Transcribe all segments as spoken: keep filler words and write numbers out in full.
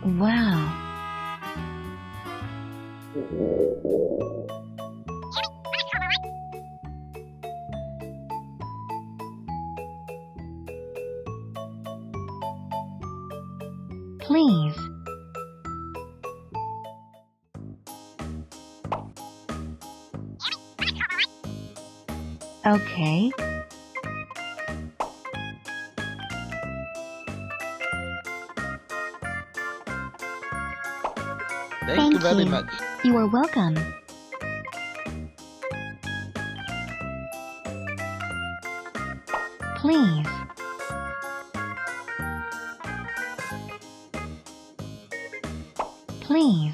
Wow. Please. Okay. Thank, Thank you very you. much. You are welcome. Please. Please.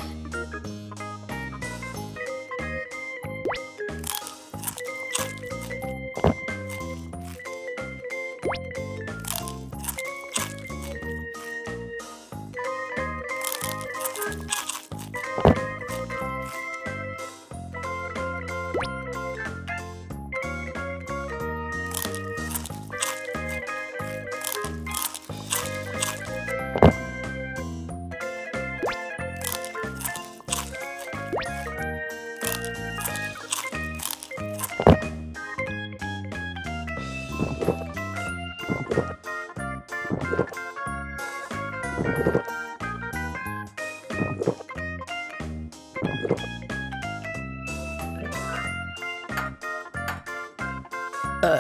Uh.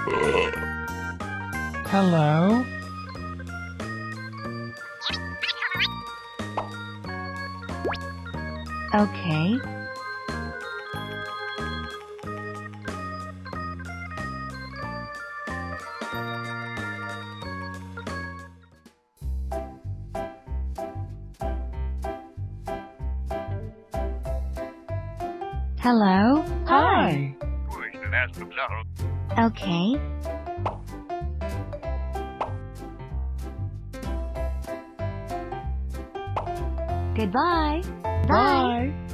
Hello? Okay. Hello? Hi. Okay. Goodbye. Bye. Bye.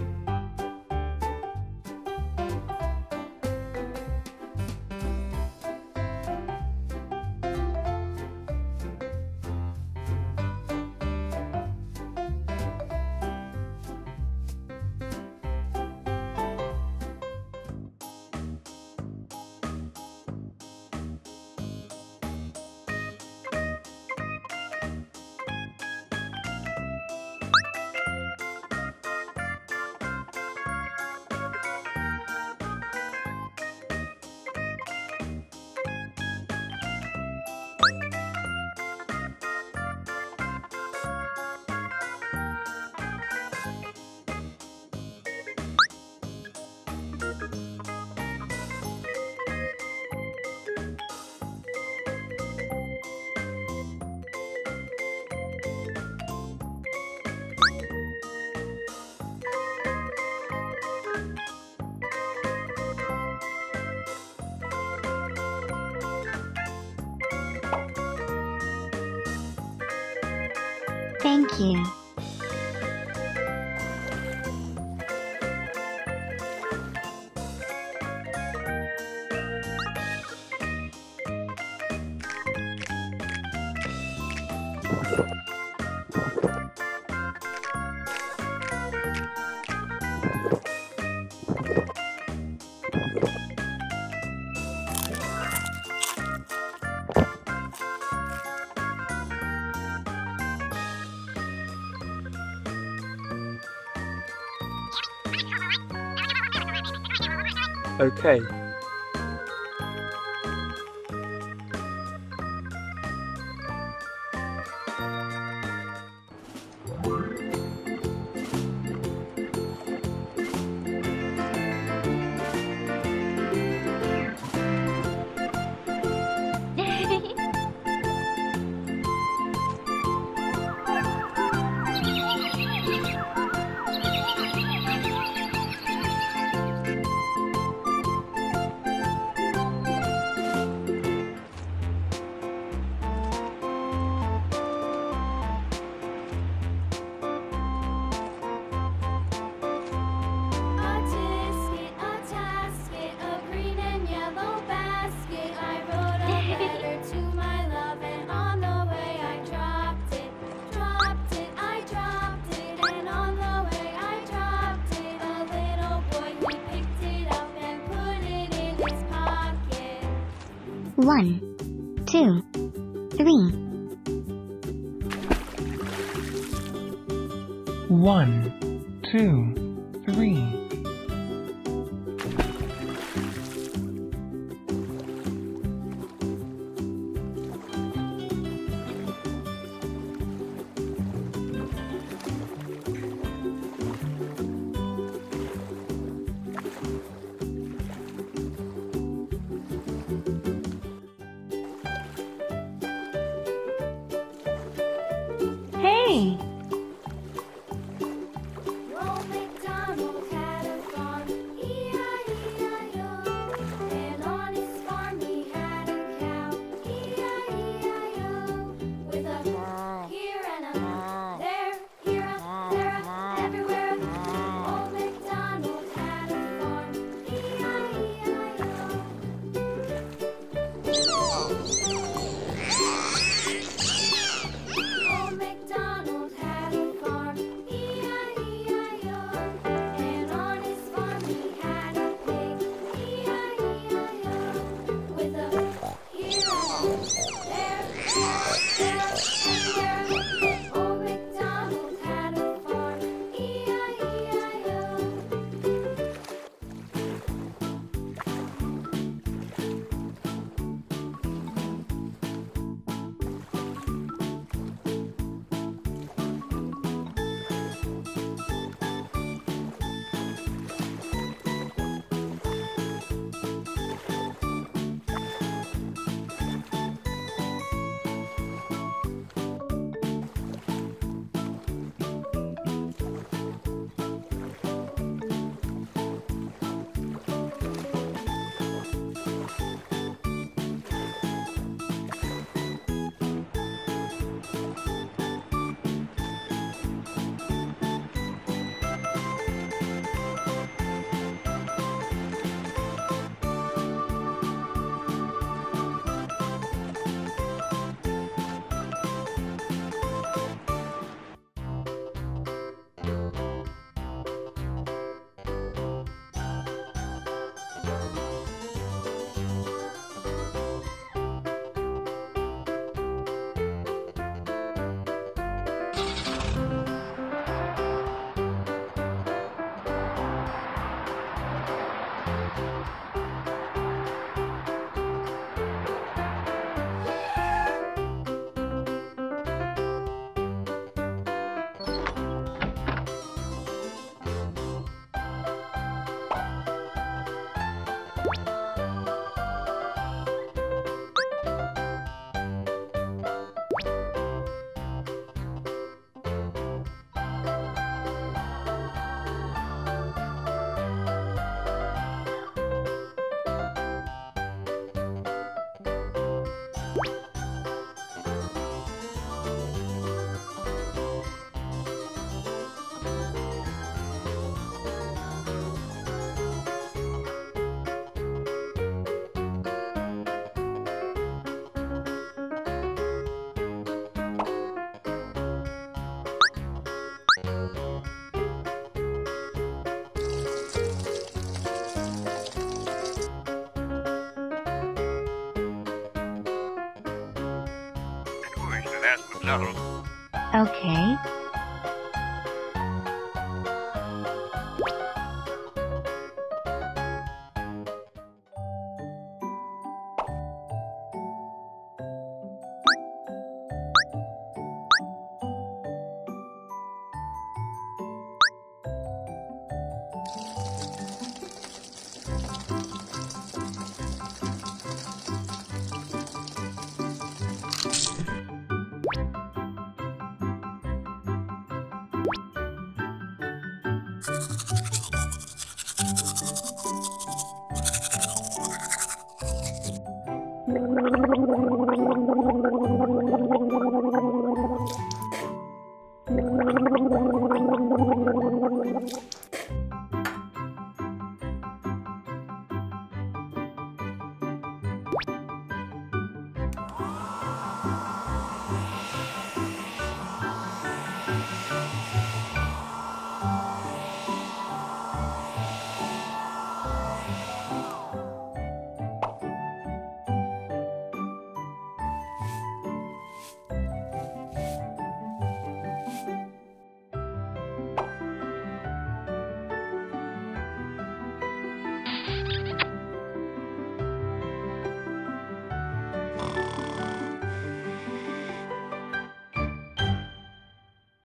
Thank you. Okay. One, two, three. One, two, three. Hey! Old MacDonald had a farm, E I E I O. And on his farm he had a cow, E I E I O. With a here and a there, here a, there a, everywhere a. Old MacDonald had a farm, E I E I O. Old MacDonald had a farm, E I E I O. And on his farm he had a pig, E I E I O. With a here and a there, there, there, everywhere. Old MacDonald had a farm, E I E I O. Okay.